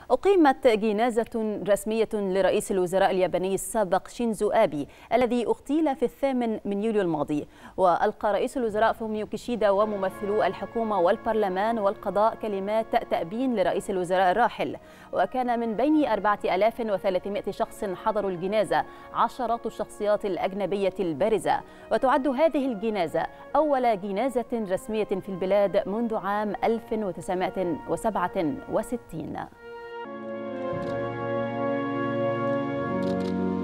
أقيمت جنازة رسمية لرئيس الوزراء الياباني السابق شينزو آبي الذي اغتيل في 8 يوليو الماضي. وألقى رئيس الوزراء فوميو كيشيدا وممثلو الحكومة والبرلمان والقضاء كلمات تأبين لرئيس الوزراء الراحل. وكان من بين 4300 شخص حضروا الجنازة عشرات الشخصيات الأجنبية البارزة. وتعد هذه الجنازة أول جنازة رسمية في البلاد منذ عام 1967.